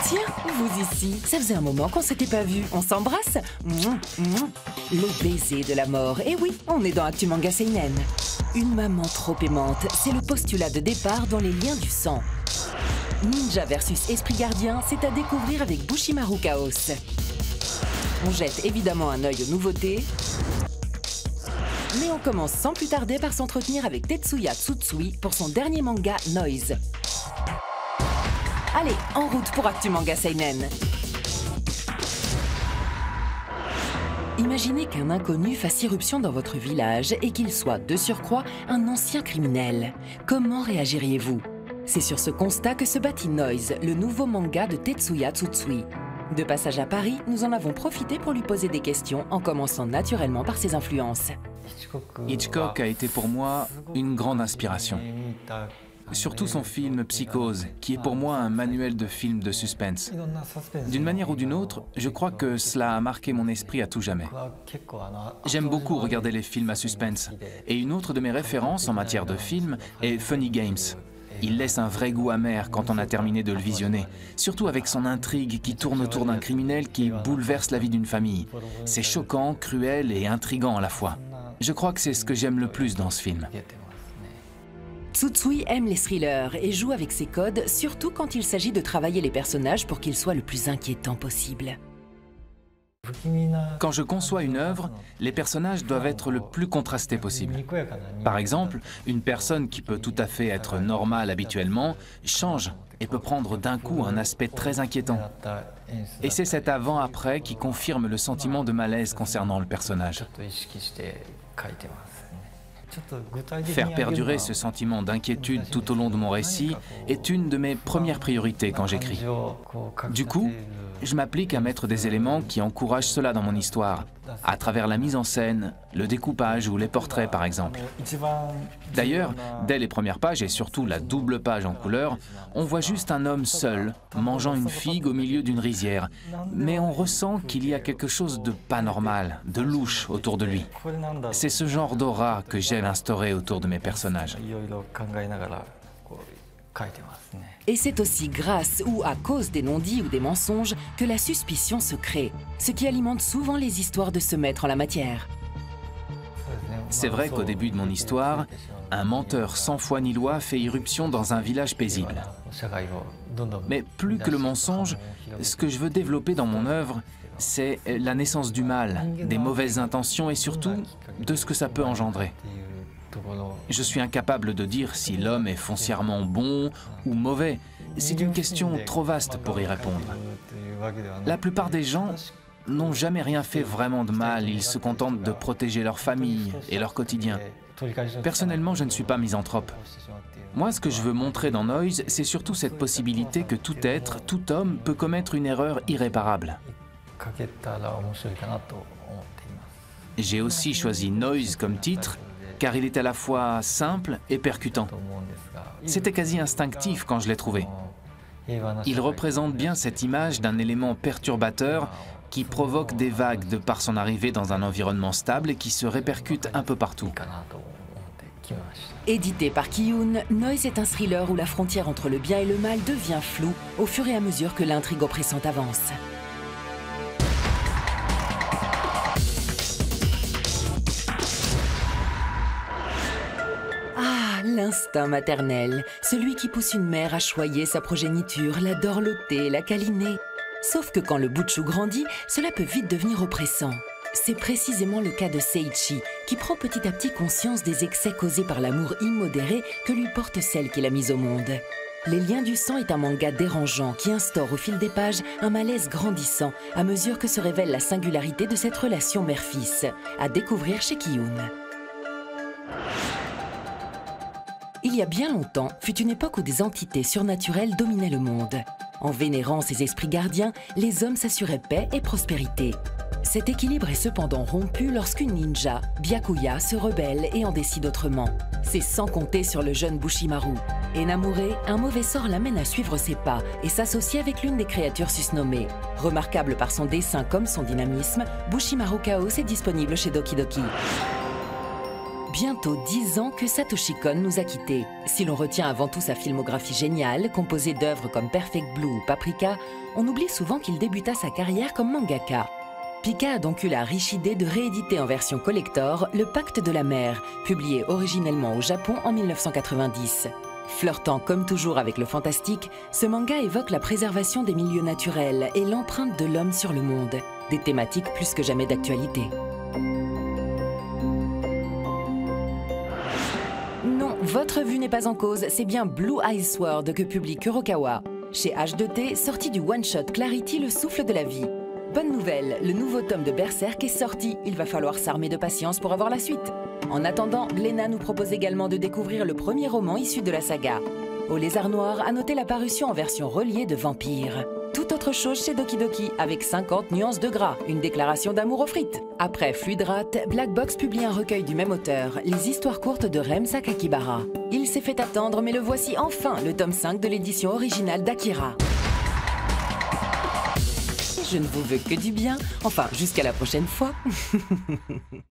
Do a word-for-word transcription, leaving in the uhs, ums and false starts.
Tiens, vous ici, ça faisait un moment qu'on s'était pas vu. On s'embrasse? Mouah, mouah. Le baiser de la mort. Et oui, on est dans Actu Manga Seinen. Une maman trop aimante, c'est le postulat de départ dans les liens du sang. Ninja versus Esprit Gardien, c'est à découvrir avec Bushimaru Chaos. On jette évidemment un œil aux nouveautés, mais on commence sans plus tarder par s'entretenir avec Tetsuya Tsutsui pour son dernier manga Noise. Allez, en route pour Actu Manga Seinen. Imaginez qu'un inconnu fasse irruption dans votre village et qu'il soit, de surcroît, un ancien criminel. Comment réagiriez-vous? C'est sur ce constat que se bâtit Noise, le nouveau manga de Tetsuya Tsutsui. De passage à Paris, nous en avons profité pour lui poser des questions, en commençant naturellement par ses influences. Hitchcock a été pour moi une grande inspiration. Surtout son film Psychose, qui est pour moi un manuel de film de suspense. D'une manière ou d'une autre, je crois que cela a marqué mon esprit à tout jamais. J'aime beaucoup regarder les films à suspense. Et une autre de mes références en matière de film est Funny Games. Il laisse un vrai goût amer quand on a terminé de le visionner, surtout avec son intrigue qui tourne autour d'un criminel qui bouleverse la vie d'une famille. C'est choquant, cruel et intriguant à la fois. Je crois que c'est ce que j'aime le plus dans ce film. Tsutsui aime les thrillers et joue avec ses codes, surtout quand il s'agit de travailler les personnages pour qu'ils soient le plus inquiétants possible. Quand je conçois une œuvre, les personnages doivent être le plus contrastés possible. Par exemple, une personne qui peut tout à fait être normale habituellement change et peut prendre d'un coup un aspect très inquiétant. Et c'est cet avant-après qui confirme le sentiment de malaise concernant le personnage. Faire perdurer ce sentiment d'inquiétude tout au long de mon récit est une de mes premières priorités quand j'écris. Du coup, je m'applique à mettre des éléments qui encouragent cela dans mon histoire, à travers la mise en scène, le découpage ou les portraits par exemple. D'ailleurs, dès les premières pages et surtout la double page en couleur, on voit juste un homme seul, mangeant une figue au milieu d'une rizière, mais on ressent qu'il y a quelque chose de pas normal, de louche autour de lui. C'est ce genre d'aura que j'aime instaurer autour de mes personnages. Et c'est aussi grâce ou à cause des non-dits ou des mensonges que la suspicion se crée, ce qui alimente souvent les histoires de ce maître en la matière. C'est vrai qu'au début de mon histoire, un menteur sans foi ni loi fait irruption dans un village paisible. Mais plus que le mensonge, ce que je veux développer dans mon œuvre, c'est la naissance du mal, des mauvaises intentions et surtout de ce que ça peut engendrer. Je suis incapable de dire si l'homme est foncièrement bon ou mauvais. C'est une question trop vaste pour y répondre. La plupart des gens n'ont jamais rien fait vraiment de mal. Ils se contentent de protéger leur famille et leur quotidien. Personnellement, je ne suis pas misanthrope. Moi, ce que je veux montrer dans Noise, c'est surtout cette possibilité que tout être, tout homme peut commettre une erreur irréparable. J'ai aussi choisi Noise comme titre, car il est à la fois simple et percutant. C'était quasi instinctif quand je l'ai trouvé. Il représente bien cette image d'un élément perturbateur qui provoque des vagues de par son arrivée dans un environnement stable et qui se répercute un peu partout. Édité par Kiyun, Noise est un thriller où la frontière entre le bien et le mal devient floue au fur et à mesure que l'intrigue oppressante avance. L'instinct maternel, celui qui pousse une mère à choyer sa progéniture, la dorloter, la câliner. Sauf que quand le bout de chou grandit, cela peut vite devenir oppressant. C'est précisément le cas de Seiichi, qui prend petit à petit conscience des excès causés par l'amour immodéré que lui porte celle qu'il a mise au monde. Les liens du sang est un manga dérangeant qui instaure au fil des pages un malaise grandissant à mesure que se révèle la singularité de cette relation mère-fils, à découvrir chez Kiyun. Il y a bien longtemps, fut une époque où des entités surnaturelles dominaient le monde. En vénérant ces esprits gardiens, les hommes s'assuraient paix et prospérité. Cet équilibre est cependant rompu lorsqu'une ninja, Byakuya, se rebelle et en décide autrement. C'est sans compter sur le jeune Bushimaru. Énamouré, un mauvais sort l'amène à suivre ses pas et s'associer avec l'une des créatures susnommées. Remarquable par son dessin comme son dynamisme, Bushimaru Chaos est disponible chez Doki Doki. bientôt dix ans que Satoshi Kon nous a quittés. Si l'on retient avant tout sa filmographie géniale, composée d'œuvres comme Perfect Blue ou Paprika, on oublie souvent qu'il débuta sa carrière comme mangaka. Pika a donc eu la riche idée de rééditer en version collector Le Pacte de la Mer, publié originellement au Japon en mille neuf cent quatre-vingt-dix. Flirtant comme toujours avec le fantastique, ce manga évoque la préservation des milieux naturels et l'empreinte de l'homme sur le monde, des thématiques plus que jamais d'actualité. Non, votre vue n'est pas en cause, c'est bien Blue Eyes Sword que publie Kurokawa. Chez H deux T, sorti du one-shot Clarity, le souffle de la vie. Bonne nouvelle, le nouveau tome de Berserk est sorti, il va falloir s'armer de patience pour avoir la suite. En attendant, Glénat nous propose également de découvrir le premier roman issu de la saga. Au Lézard Noir a noté la parution en version reliée de Vampire. Tout autre chose chez Doki Doki, avec cinquante nuances de gras, une déclaration d'amour aux frites. Après Fluidrat, Black Box publie un recueil du même auteur, les histoires courtes de Rem Sakakibara. Il s'est fait attendre, mais le voici enfin, le tome cinq de l'édition originale d'Akira. Je ne vous veux que du bien, enfin jusqu'à la prochaine fois.